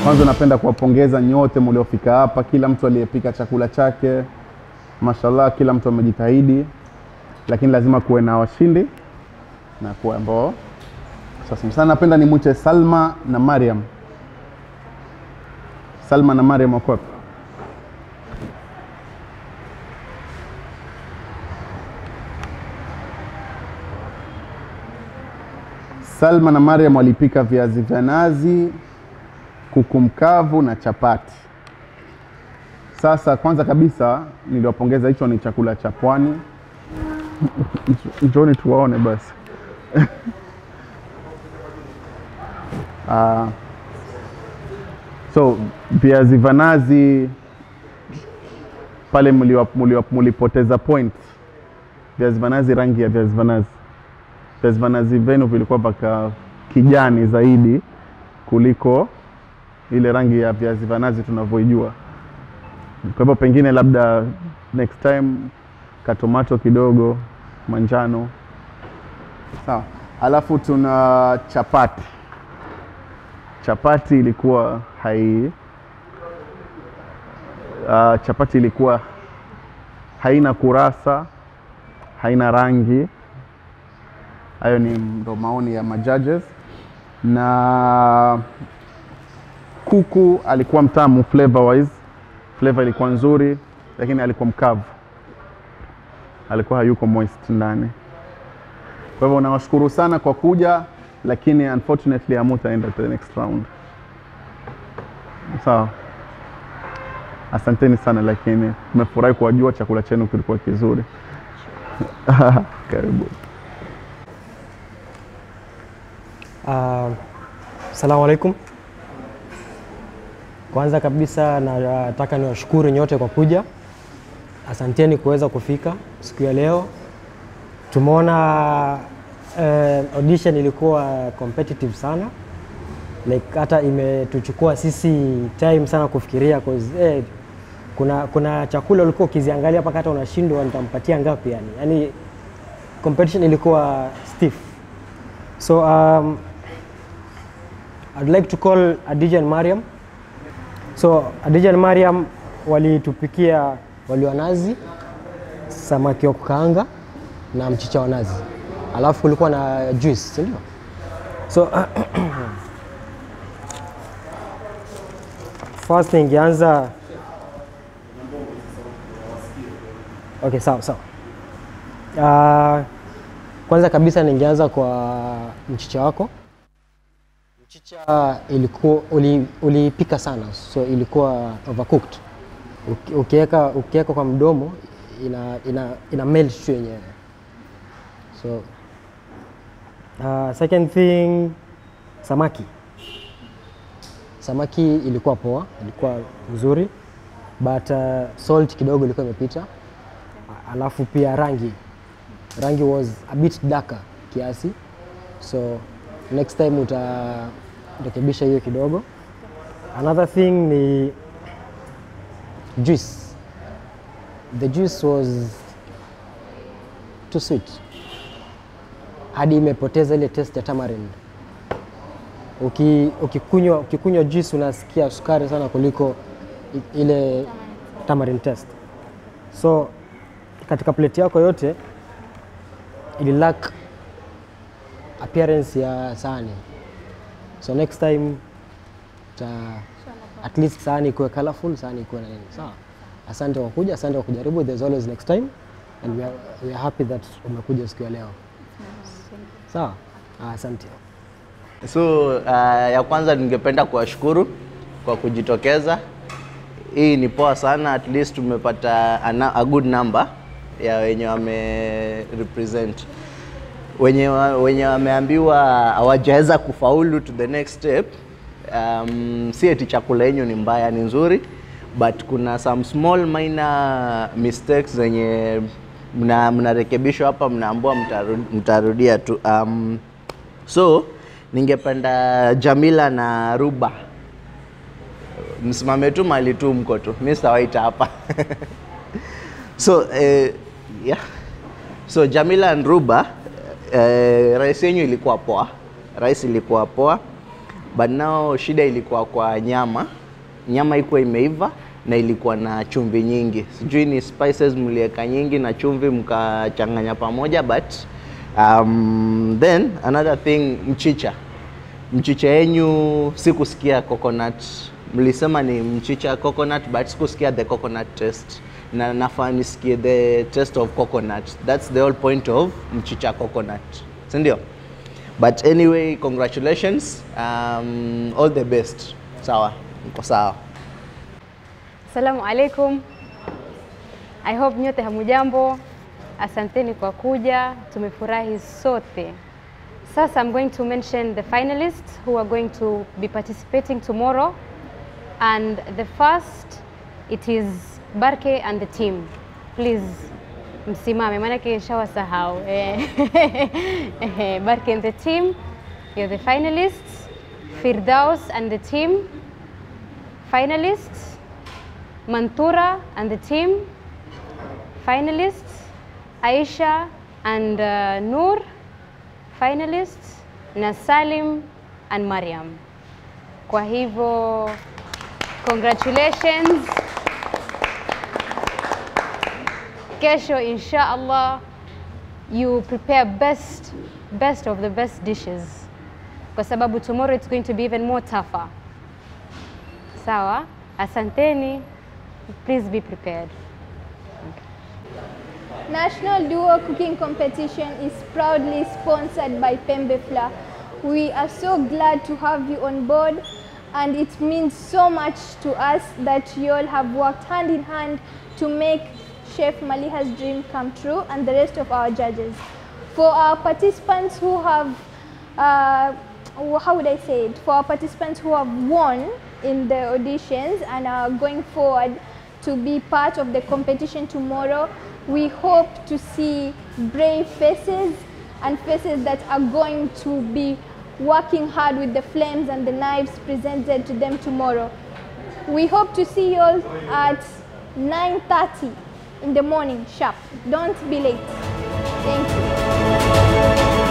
Kwanza napenda kuwapongeza nyote mliofika hapa, kila mtu aliyepika chakula chake. Mashallah, kila mtu amejitahidi. Lakini lazima kuwe na washindi na kuwe ambao. Sasa sana napenda nimwite Salma na Mariam. Salma na Mariam wako wapi? Salma na Mariam walipika viazi vya nazi, kuku mkavu na chapati. Sasa kwanza kabisa niliwapongeza, hicho ni chakula cha pwani. Njoni tuwaone basi. So viazi vya nazi pale mlipoteza point. Viazi vya nazi, rangi ya viazi vya nazi. Viazi vya nazi venu vilikuwa mpaka kijani zaidi kuliko ile rangi ya viazi vya nazi tunavyoijua. Kwa hivyo pengine labda next time katomato kidogo manjano. Sawa. Alafu tuna chapati. Chapati ilikuwa chapati ilikuwa haina kurasa, haina rangi. Hayo ni ndo maoni ya majudges. Na kuku alikuwa mtamu flavor wise. Flavor ilikuwa nzuri, lakini alikuwa mkavu. Alikuwa hayuko moist ndani. Kwa hivyo nawashukuru sana kwa kuja, lakini unfortunately hamtaenda to the next round. Sawa. Asanteni sana, lakini tumefurahi kuwajua, chakula chenu kilikuwa kizuri. Karibu. Assalamu alaikum. Kwanza kabisa nataka niwashukuru nyote kwa kuja. Asanteni kuweza kufika siku ya leo. Tumeona audition ilikuwa competitive sana. Like hata imetuchukua sisi time sana kufikiria cause kuna chakula ulikuwa ukiziangalia mpaka hata unashindwa nitampatia ngapi yani. Yaani competition ilikuwa stiff. So I'd like to call Adija and Mariam. So Adija and Mariam walitupikia wali wa nazi, samaki wa kukaanga na mchicha wa nazi. Alafu kulikuwa na juice, ndio? So first ningeanza. Okay, sawa. Kwanza kabisa ningeanza kwa mchicha wako. Mchicha ilikuwa ulipika sana, so ilikuwa overcooked. Ukiweka kwa mdomo ina melt tu yenyewe. So second thing, samaki ilikuwa poa, ilikuwa nzuri, but salt kidogo ilikuwa imepita. Alafu pia rangi was a bit darker kiasi, so next time utarekebisha hiyo kidogo. Another thing ni juice. The juice was too sweet, hadi imepoteza ile taste ya tamarind. Ukikunywa juice unasikia sukari sana kuliko ile tamarind taste. So katika plate yako yote ili lack appearance ya sahani. So next time at least sahani ikuwe colorful, sahani ikuwe na nini. Sawa. Asante kwa kuja, asante kwa kujaribu. There's always next time, and we are happy that umekuja siku ya leo. Sawa. Asante. So ya kwanza ningependa kuwashukuru kwa kujitokeza. Hii ni poa sana, at least tumepata a good number ya wenye wame represent. Wenye wameambiwa hawajaweza kufaulu to the next step. Si eti chakula yenu ni mbaya, ni nzuri, but kuna some small minor mistakes zenye mnarekebishwa hapa, mnaambiwa mtarudia tu. So ningependa Jamila na Ruba msimame tu mali tu mko tu, mimi sitawaita hapa. So yeah, so Jamila and Ruba, rice yenu ilikuwa poa, but now shida ilikuwa kwa nyama. Nyama ilikuwa imeiva na ilikuwa na chumvi nyingi. Sijui ni spices mlieka nyingi na chumvi mkachanganya pamoja, but then another thing, mchicha. Mchicha yenyu sikusikia coconut. Mlisema ni mchicha coconut, but sikusikia the coconut taste. Na nafaa nisikie the taste of coconut. That's the whole point of mchicha coconut. Sindio? But anyway, congratulations. All the best. Sawa. Mko sawa. Assalamu alaikum. I hope nyote hamujambo. Asanteni kwa kuja. Tumefurahi sote. Sasa I'm going to mention the finalists who are going to be participating tomorrow. And the first, it is Barke and the team. Please, msimame, manake nishawasahau. Barke and the team, you're the finalists. Firdaus and the team, finalists. Mantura and the team, finalists. Aisha and Noor, finalists. Na Salim and Mariam. Kwa hivyo, congratulations. Kesho, inshallah, you prepare best of the best dishes. Kwa sababu tomorrow it's going to be even more tougher. Sawa? Asanteni. Please be prepared. National Duo Cooking Competition is proudly sponsored by Pembe Flour. We are so glad to have you on board, and it means so much to us that you all have worked hand in hand to make Chef Maliha's dream come true, and the rest of our judges. For our participants who have, how would I say it? For our participants who have won in the auditions and are going forward to be part of the competition tomorrow, we hope to see brave faces and faces that are going to be working hard with the flames and the knives presented to them tomorrow. We hope to see you all at 9:30 in the morning sharp. Don't be late. Thank you.